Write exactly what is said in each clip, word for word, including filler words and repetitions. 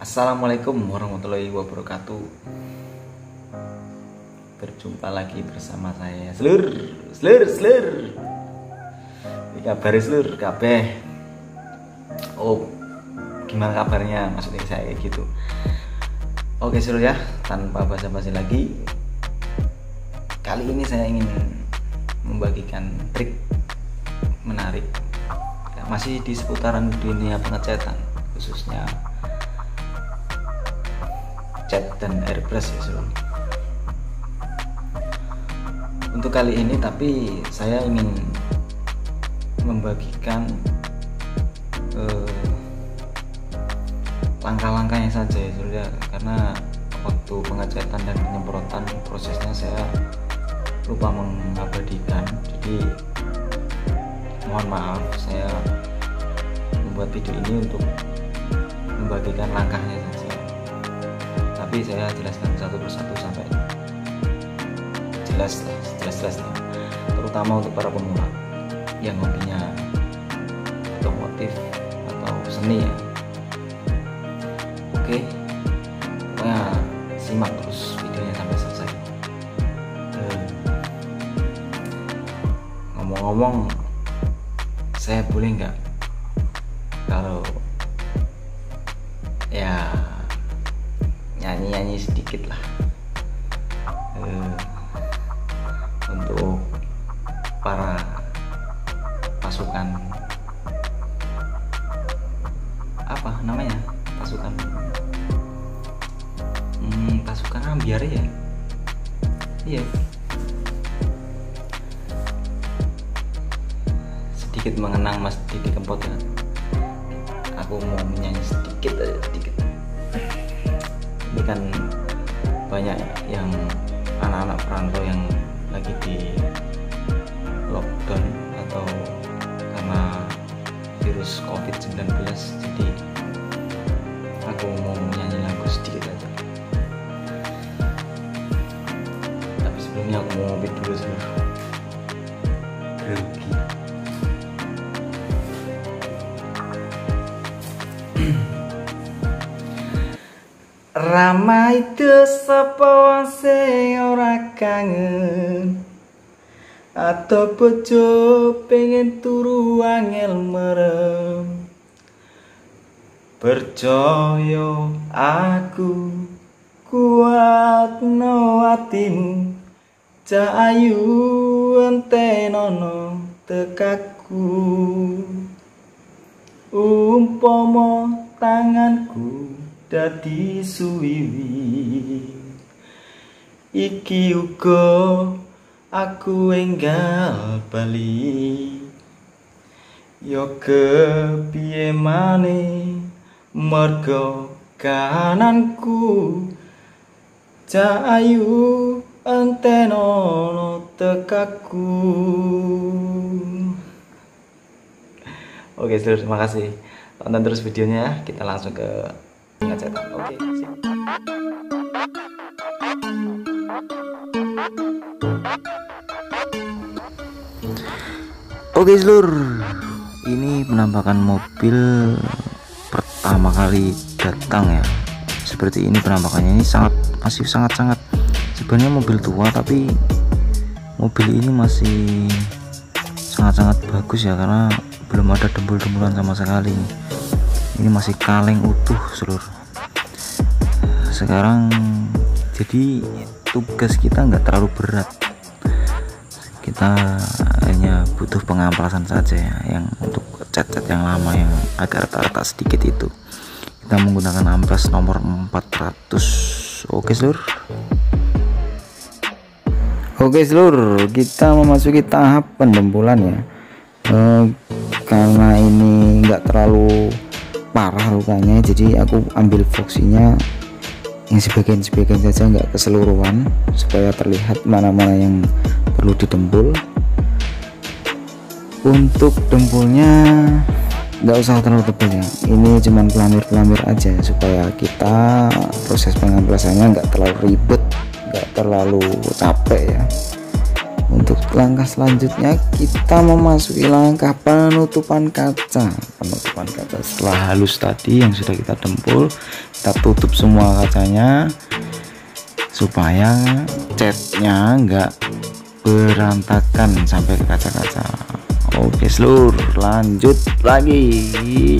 Assalamualaikum warahmatullahi wabarakatuh. Berjumpa lagi bersama saya Slur, Slur, Slur. Ini kabar Slur, kabeh. Oh, gimana kabarnya? Maksudnya saya kayak gitu. Oke Slur ya, tanpa basa-basi lagi. Kali ini saya ingin membagikan trik menarik. Ya, masih di seputaran dunia pengecatan, khususnya cat dan airbrush ya Slur. Untuk kali ini tapi saya ingin membagikan eh, langkah-langkahnya saja ya Slur ya, karena waktu pengecatan dan penyemprotan prosesnya saya lupa mengabadikan, jadi mohon maaf saya membuat video ini untuk membagikan langkahnya saja, tapi saya jelaskan satu persatu sampai jelas lah, jelas-jelasnya, terutama untuk para pemula yang hobinya otomotif atau seni ya. Oke, pokoknya simak terus videonya sampai selesai. eh, Ngomong-ngomong, saya boleh nggak kalau ya nyanyi-nyanyi sedikit lah uh, untuk para pasukan apa namanya pasukan hmm, pasukan ambiar ya, iya sedikit mengenang Mas Didi Kempot ya. Aku mau menyanyi sedikit aja, sedikit. Ini kan banyak yang anak-anak perantau yang lagi di lockdown atau karena virus covid sembilan belas, jadi aku mau nyanyi lagu sedikit aja. Tapi sebelumnya aku mau ngopi dulu sebentar. Grogi. Ramai sapa sing ora kangen, atau bojo pengen turu angel merem. Percaya aku kuat no atimu, cak ayu entenono tekaku. Umpama tanganku dadi suwiwi, iki uga aku enggal bali. Yo kepiye maneh merga kananku, cak ayu entenono tekaku. Oke Slur, terima kasih. Tonton terus videonya, kita langsung ke pengecatan. Oke, sip. Oke Slur, ini penampakan mobil pertama kali datang ya. Seperti ini penampakannya, ini sangat masih sangat-sangat sebenarnya mobil tua, tapi mobil ini masih sangat-sangat bagus ya, karena belum ada dembul-dembulan sama sekali. Ini masih kaleng utuh Seluruh. Sekarang jadi tugas kita nggak terlalu berat, kita hanya butuh pengamplasan saja ya, yang untuk cat-cat yang lama yang agak retak-retak sedikit itu kita menggunakan amplas nomor empat ratus. Oke Seluruh. Oke Seluruh, kita memasuki tahap pendembulan ya. Eh, karena ini nggak terlalu parah lukanya, jadi aku ambil voksinya yang sebagian-sebagian saja, nggak keseluruhan, supaya terlihat mana-mana yang perlu didembul. Untuk dembulnya nggak usah terlalu tebal ya, ini cuman pelamir-pelamir aja supaya kita proses pengamplasannya nggak terlalu ribet, nggak terlalu capek ya. Untuk langkah selanjutnya kita memasuki langkah penutupan kaca. Penutupan kaca setelah halus tadi yang sudah kita dempul, kita tutup semua kacanya supaya catnya enggak berantakan sampai ke kaca-kaca. Oke seluruh, lanjut lagi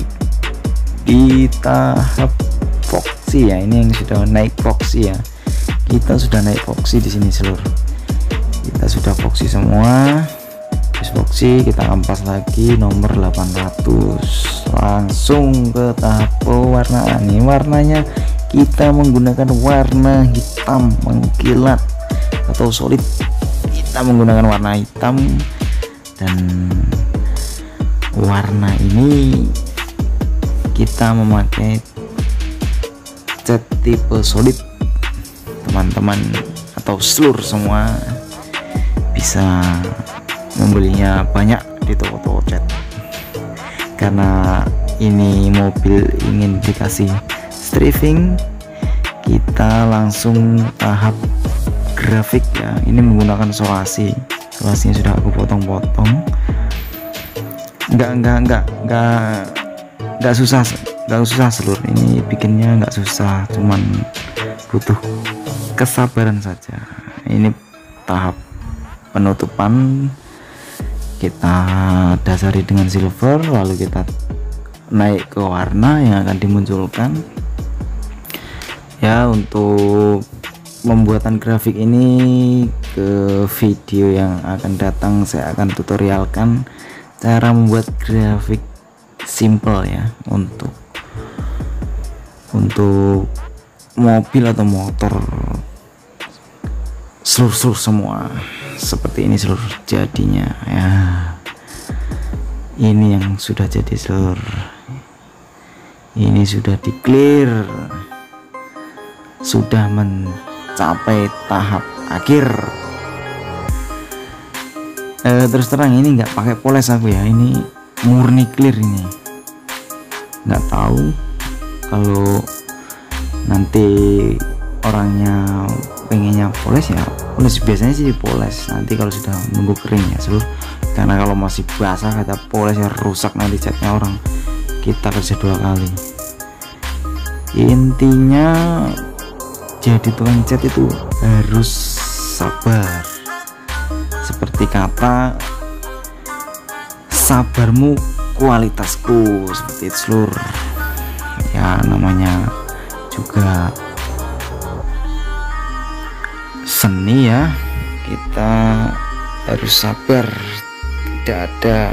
di tahap epoxy ya. Ini yang sudah naik epoxy ya. Kita sudah naik epoxy di sini seluruh. Kita sudah epoxy semua. Epoxy kita ampas lagi nomor delapan ratus. Langsung ke tahap pewarnaan. Ini warnanya kita menggunakan warna hitam mengkilat atau solid. Kita menggunakan warna hitam, dan warna ini kita memakai cat tipe solid. Teman-teman atau seluruh semua bisa membelinya banyak di toko-toko cat, karena ini mobil ingin dikasih stripping. Kita langsung tahap grafik ya. Ini menggunakan solasi. Solasinya sudah aku potong-potong. Enggak enggak enggak enggak enggak susah, enggak susah seluruh. Ini bikinnya enggak susah, cuman butuh kesabaran saja. Ini tahap penutupan, kita dasari dengan silver, lalu kita naik ke warna yang akan dimunculkan ya. Untuk pembuatan grafik ini ke video yang akan datang saya akan tutorialkan cara membuat grafik simple ya, untuk untuk mobil atau motor seluruh-seluruh semua. Seperti ini seluruh jadinya ya. Ini yang sudah jadi seluruh. Ini sudah di clear, sudah mencapai tahap akhir. Eh, terus terang ini nggak pakai poles aku ya, ini murni clear. Ini nggak tahu kalau nanti orangnya pengennya poles ya poles, biasanya sih poles nanti kalau sudah nunggu kering ya seluruh. Karena kalau masih basah kata poles ya rusak nanti catnya orang, kita kerja dua kali. Intinya jadi tukang cat itu harus sabar, seperti kata sabarmu kualitasku, seperti itu seluruh ya. Namanya juga seni ya, kita harus sabar. Tidak ada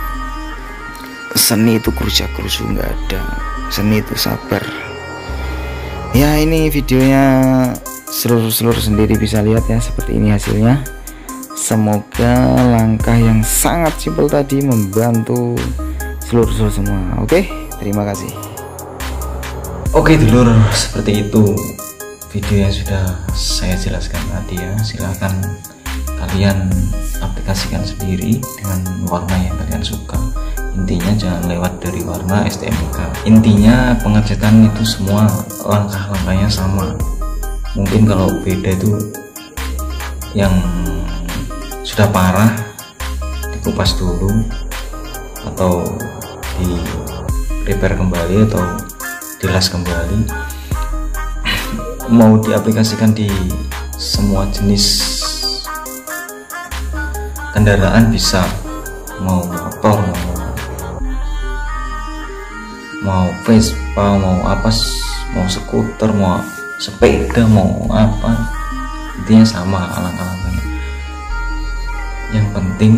seni itu kerja kerusu, nggak ada. Seni itu sabar ya. Ini videonya seluruh-seluruh sendiri bisa lihat ya, seperti ini hasilnya. Semoga langkah yang sangat simpel tadi membantu seluruh-seluruh semua. Oke, terima kasih. Oke dulur, seperti itu video yang sudah saya jelaskan tadi ya. Silahkan kalian aplikasikan sendiri dengan warna yang kalian suka. Intinya jangan lewat dari warna S T M K. Intinya pengerjaan itu semua langkah-langkahnya sama. Mungkin kalau beda itu yang sudah parah dikupas dulu atau di repair kembali atau dilas kembali. Mau diaplikasikan di semua jenis kendaraan bisa, mau motor, mau mau Vespa, mau apa, mau skuter, mau sepeda, mau apa, intinya sama alangkah-alangkahnya. Yang penting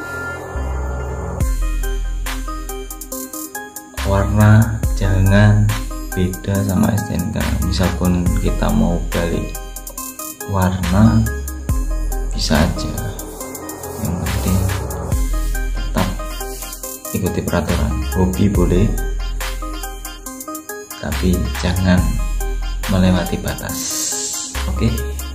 warna jangan beda sama S T N K. Misalkan kita mau balik warna bisa aja, yang penting tetap ikuti peraturan. Hobi boleh, tapi jangan melewati batas. Oke,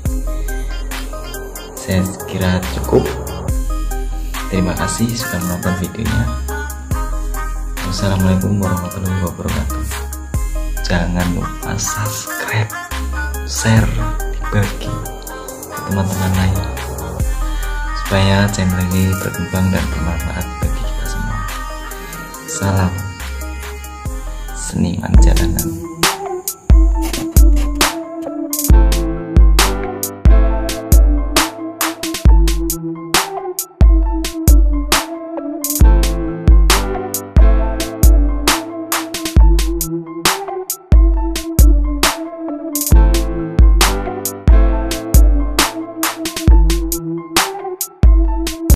saya kira cukup. Terima kasih sudah menonton videonya. Wassalamualaikum warahmatullahi wabarakatuh. Jangan lupa subscribe, share, dibagi ke teman-teman lain supaya channel ini berkembang dan bermanfaat bagi kita semua. Salam seniman jalanan.